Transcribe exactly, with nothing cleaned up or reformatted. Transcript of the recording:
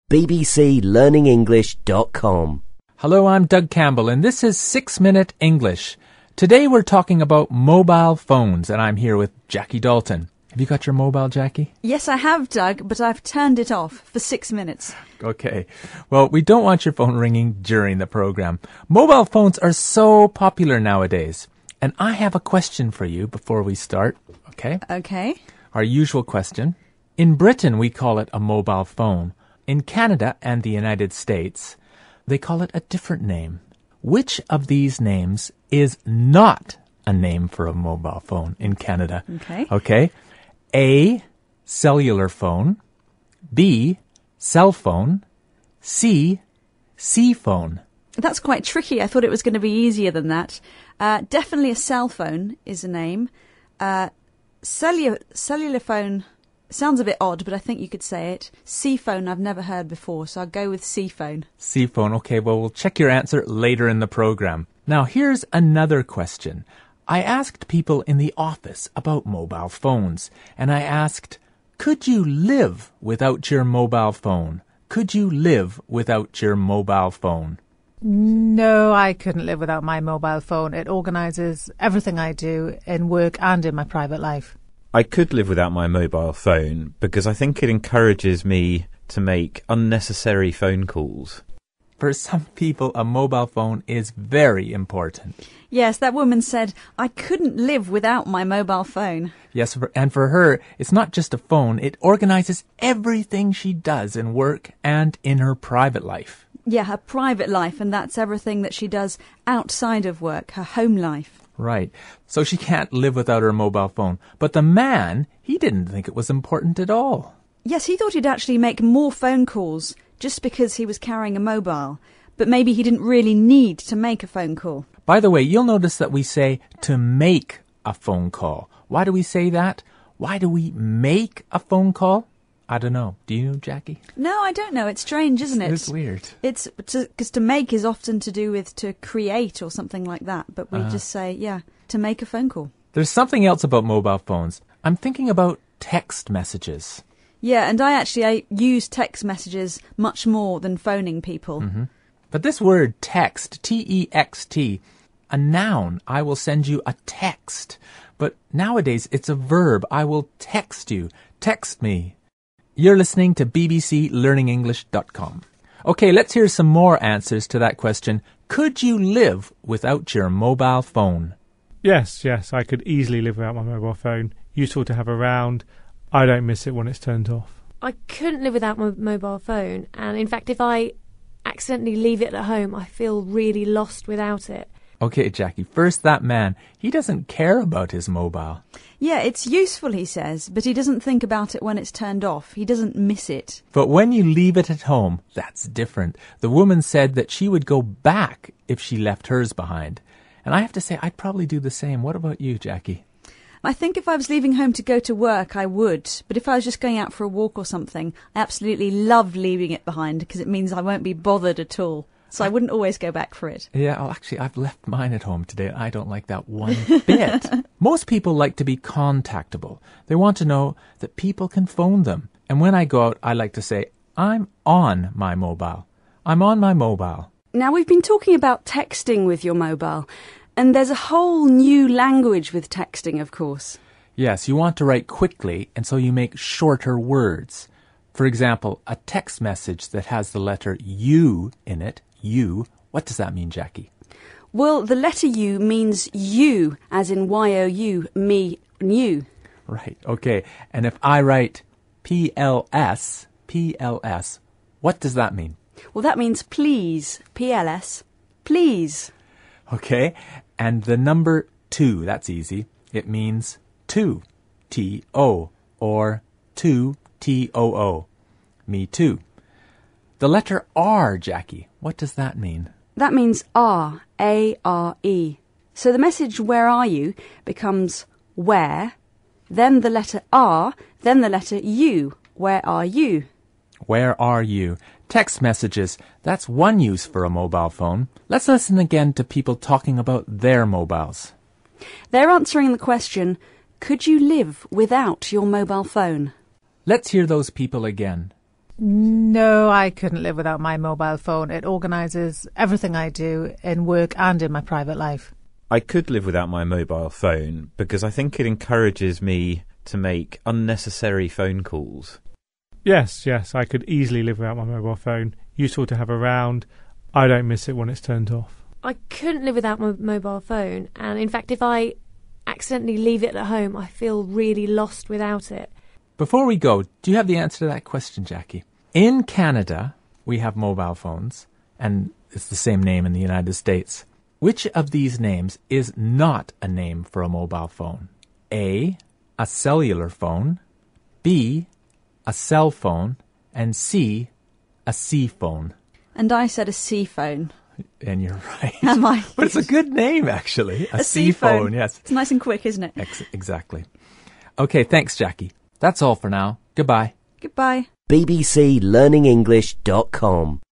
b b c learning english dot com. Hello, I'm Doug Campbell, and this is Six Minute English. Today we're talking about mobile phones, and I'm here with Jackie Dalton. Have you got your mobile, Jackie? Yes, I have, Doug, but I've turned it off for six minutes. Okay. Well, we don't want your phone ringing during the program. Mobile phones are so popular nowadays. And I have a question for you before we start, okay? Okay. Our usual question. In Britain, we call it a mobile phone. In Canada and the United States, they call it a different name. Which of these names is not a name for a mobile phone in Canada? Okay. Okay. A, cellular phone. B, cell phone. C, C phone. That's quite tricky. I thought it was going to be easier than that. Uh, definitely a cell phone is a name. Uh, cellular, cellular phone sounds a bit odd, but I think you could say it. C phone I've never heard before, so I'll go with C phone. C phone. Okay, well, we'll check your answer later in the program. Now, here's another question. I asked people in the office about mobile phones, and I asked, could you live without your mobile phone? Could you live without your mobile phone? No, I couldn't live without my mobile phone. It organises everything I do in work and in my private life. I could live without my mobile phone because I think it encourages me to make unnecessary phone calls. For some people, a mobile phone is very important. Yes, that woman said, I couldn't live without my mobile phone. Yes, and for her, it's not just a phone. It organises everything she does in work and in her private life. Yeah, her private life, and that's everything that she does outside of work, her home life. Right. So she can't live without her mobile phone. But the man, he didn't think it was important at all. Yes, he thought he'd actually make more phone calls just because he was carrying a mobile. But maybe he didn't really need to make a phone call. By the way, you'll notice that we say to make a phone call. Why do we say that? Why do we make a phone call? I don't know. Do you know, Jackie? No, I don't know. It's strange, isn't it? It's weird. It's because to, to make is often to do with to create or something like that. But we Uh-huh. just say, yeah, to make a phone call. There's something else about mobile phones. I'm thinking about text messages. Yeah, and I actually I use text messages much more than phoning people. Mm-hmm. But this word text, T E X T, a noun, I will send you a text. But nowadays it's a verb, I will text you. Text me. You're listening to b b c learning english dot com. Okay, let's hear some more answers to that question. Could you live without your mobile phone? Yes, yes, I could easily live without my mobile phone. Useful to have around. I don't miss it when it's turned off. I couldn't live without my mobile phone, and in fact if I accidentally leave it at home, I feel really lost without it. Okay, Jackie, first that man, he doesn't care about his mobile. Yeah, it's useful, he says, but he doesn't think about it when it's turned off. He doesn't miss it. But when you leave it at home, that's different. The woman said that she would go back if she left hers behind. And I have to say, I'd probably do the same. What about you, Jackie? I think if I was leaving home to go to work, I would. But if I was just going out for a walk or something, I absolutely love leaving it behind because it means I won't be bothered at all. So I wouldn't always go back for it. Yeah, well, actually, I've left mine at home today. I don't like that one bit. Most people like to be contactable. They want to know that people can phone them. And when I go out, I like to say, I'm on my mobile. I'm on my mobile. Now, we've been talking about texting with your mobile. And there's a whole new language with texting, of course. Yes, you want to write quickly, and so you make shorter words. For example, a text message that has the letter U in it, you, what does that mean, Jackie? Well, the letter U means you, as in Y O U, me, and you. Right, okay. And if I write P L S, P L S, what does that mean? Well, that means please, P L S, please. Okay, and the number two, that's easy. It means to, T O, or to, T O O. Me too. The letter R, Jackie, what does that mean? That means R, A R E. So the message, where are you, becomes where, then the letter R, then the letter U. Where are you? Where are you? Text messages, that's one use for a mobile phone. Let's listen again to people talking about their mobiles. They're answering the question, could you live without your mobile phone? Let's hear those people again. No, I couldn't live without my mobile phone. It organises everything I do in work and in my private life. I could live without my mobile phone because I think it encourages me to make unnecessary phone calls. Yes, yes, I could easily live without my mobile phone. Useful to have around. I don't miss it when it's turned off. I couldn't live without my mobile phone, and in fact, if I accidentally leave it at home, I feel really lost without it. Before we go, do you have the answer to that question, Jackie? In Canada, we have mobile phones, and it's the same name in the United States. Which of these names is not a name for a mobile phone? A, a cellular phone, B, a cell phone, and C, a C phone. And I said a C phone. And you're right. Am I? But it's a good name, actually. A, A C phone, yes. It's nice and quick, isn't it? Ex- exactly. Okay, thanks, Jackie. That's all for now. Goodbye. Goodbye. b b c learning english dot com